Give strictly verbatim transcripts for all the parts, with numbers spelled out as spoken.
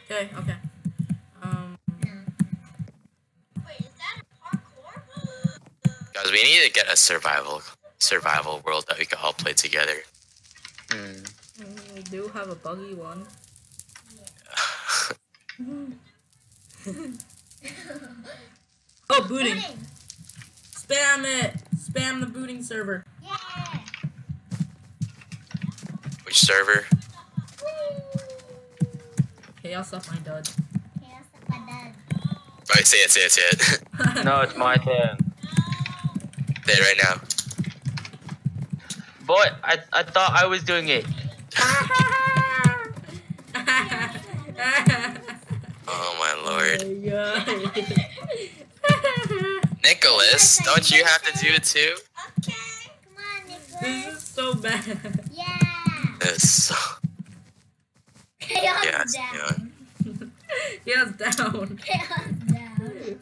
Okay, okay. Um. Wait, is that a parkour? Guys, we need to get a survival survival world that we can all play together. Mm, we do have a buggy one. Oh, booting. Booting. Spam it. Spam the booting server. Yeah. Which server? Chaos off my dud. Chaos of my dad. Alright, say it, say it, say it. No, it's my turn. Say it right now. Boy, I I thought I was doing it. Oh my lord. Oh my God. Nicholas, don't you have to do it too? Okay. Come on, Nicholas. This is so bad. Yeah. It's so... Chaos Yeah, it's down. Chaos down. Chaos down.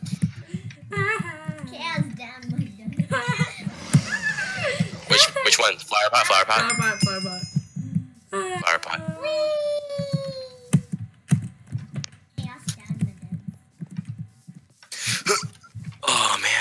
Chaos down, my dad. Which which one? Flower pot, flower pot? Flower pot, flower pot. Flower pot. Chaos down, my dad. Oh man.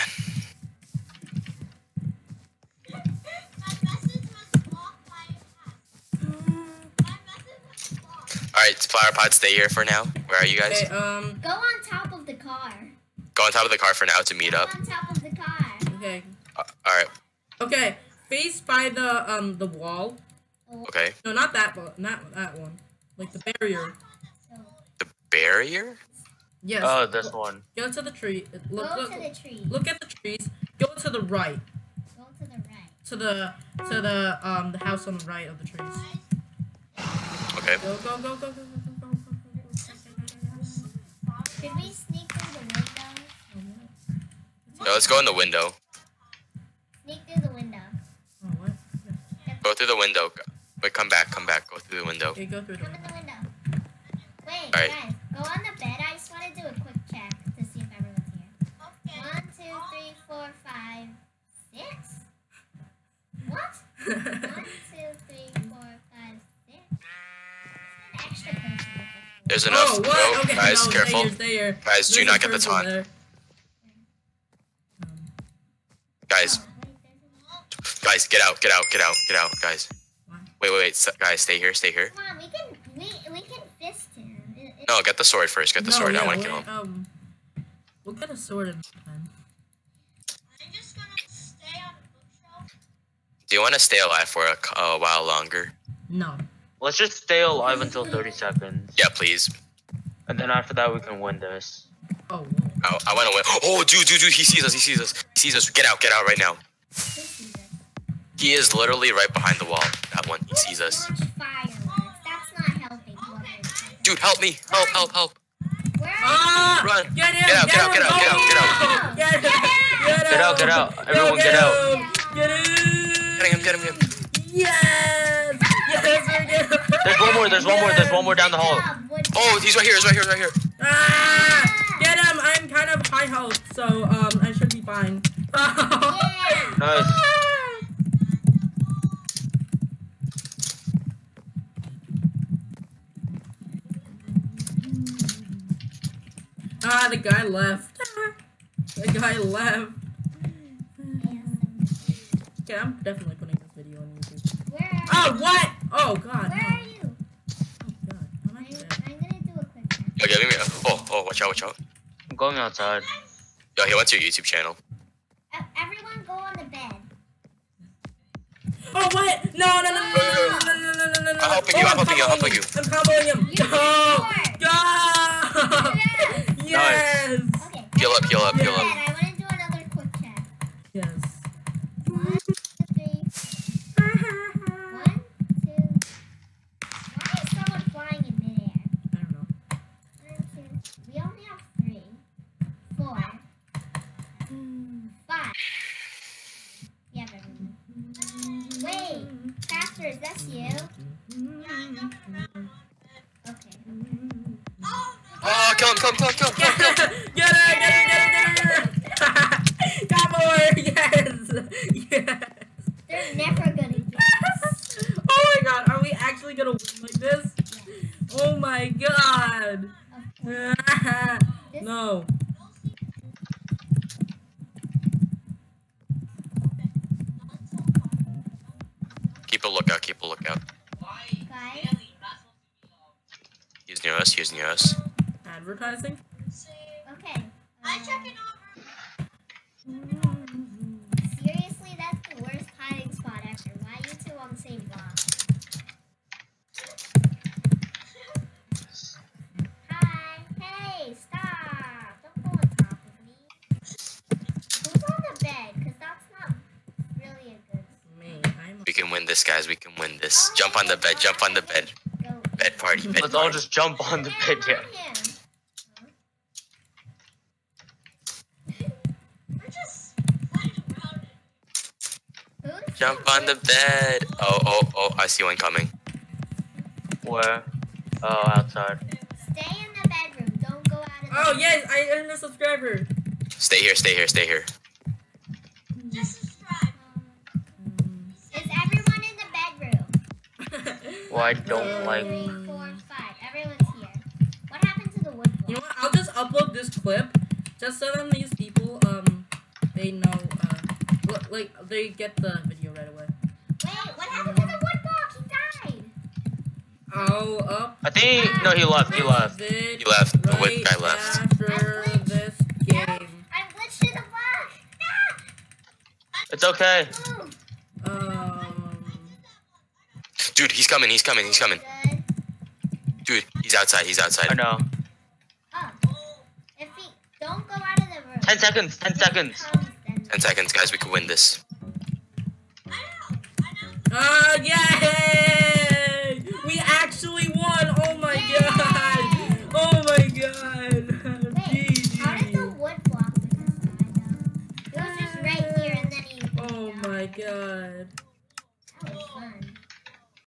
Alright, flower pot, stay here for now. Where are you guys? Okay, um, Go on top of the car. Go on top of the car for now to meet Go up. on top of the car. okay. Uh, Alright, Okay, face by the, um, the wall. okay. No, not that one. Not that one. Like the barrier. The barrier? Yes. Oh, this Go- one. Go to the tree. Look, Go look, to the tree. look at the trees. Go to the right. Go to the right. To the, to the, um, the house on the right of the trees. Okay. Go, go, go, go, go, go, go, go, go. Should we sneak through the window? No, let's go in the window. Sneak through the window. Oh, what? Go through the window. Wait, come back, come back. Go through the window. Okay, go through the Come in window. the window. Wait, Alright. guys, go on the bed. I just want to do a quick check to see if everyone's here. One, two, three, four, five, six. What? One, two, three, four, five, six. An extra person with us. There's enough. Oh, what? Oh, Okay, guys, no, careful. Stay here, stay here. Guys, do There's not a get the person taunt. there. Guys, Oh, wait, there's a- guys, get out, get out, get out, get out, guys. Wait, wait, wait. s- Guys, stay here, stay here. Come on, we can we we can fist him. It- it- No, get the sword first. Get the No, sword. yeah, I want to wait, kill him. Um, we'll get a sword in time. I'm just gonna stay on the bookshelf. Do you want to stay alive for a, c- a while longer? No. Let's just stay alive until thirty seconds. Yeah, please. And then after that, we can win this. Oh, whoa. I, I want to win. Oh, dude, dude, dude. He sees us. He sees us. He sees us. Get out, get out right now. He is literally right behind the wall. That one. He sees us. Launch fireworks. That's not helping. whoever- Dude, help me. Help, help, help. Where are Ah! Run. Get him! Get out, get get out, him, get out, get out, get out. Get him! Get him! Get out, get out. Everyone Yo, get out. him! Get him! Getting him, getting him. Yes! Yes, we're good. There's one more, there's one more, there's one more down the hall. you? Wood- Oh, he's right here. He's right here. Right here. Ah! Get him! I'm kind of high health, so um, I should be fine. Yeah. Nice. Ah, the guy left. The guy left. Okay, I'm definitely putting this video on YouTube. Where are Oh, you? what? Oh, God. Where no. are you? Oh, God. I'm I'm, not dead. I'm gonna do a quick check. Yo, give me. A, oh, oh, watch out, watch out. I'm going outside. Yo, he went to your YouTube channel. E- Everyone go on the bed. Oh, what? No, no, no, no, no, no, no, no, no, no, no. I'm helping you, Oh, I'm helping you, I'm helping comboing you. I'm comboing him. You Go! can Go! Yes! Okay. Heal up, heal up, everyone heal go up. on the bed. I want to do another quick check. Yes. One, two, three. One, two. Why is someone flying in midair? I don't know. One, two. We only have three, four, five. We have everyone. Wait, Pastor, is that you? Okay. Oh, kill him, kill him, kill him, kill him, kill him. Get her! Get her! Get her! Get her! Got more! Yes! Yes! They're never gonna get us. Oh my God! Are we actually gonna win like this? Yeah. Oh my God! No. Keep a lookout. Keep a lookout. Guys, He's near us. He's near us. Advertising? okay. I check it over. Seriously, that's the worst hiding spot ever. Why are you two on the same block? Hi. Hey, stop. Don't go on top of me. Who's on the bed? Because that's not really a good... Me. I'm We can win this, guys. We can win this. Jump on the bed. Jump on the bed. Go. Bed party. Bed Let's all party. just jump on the Hey, bed, I'm yeah. on him. Who's Jump on the bed. Oh, oh, oh. I see one coming. Where? Oh, outside. Stay in the bedroom. Don't go out of the Oh, yes, I earned a subscriber. Stay here. Stay here. Stay here. Just subscribe. Is everyone in the bedroom? Well, I don't Two, like. three, four, five. Everyone's here. What happened to the wood block? You know what? I'll just upload this clip just so that these people, um, they know, uh, what, like, they get the video right away. Wait, what happened to the wood block? He died. I'll up I think no, he left. He left. vid He left. The right wood guy left. after I'm glitched. this No, game. I'm glitched in the block. It's okay. Ah, move. Um, Dude, he's coming. He's coming. He's coming. Good. Dude, he's outside. He's outside. I know. Oh. If he don't go out of the room. Ten seconds. Ten If he seconds. comes, then- Ten seconds, guys. We can win this. uh, yay! We actually won! Oh my Yay! god! Oh my god! Wait, how did the G G. wood block with this guy though? It was just right here and then he. Oh my god. That was fun.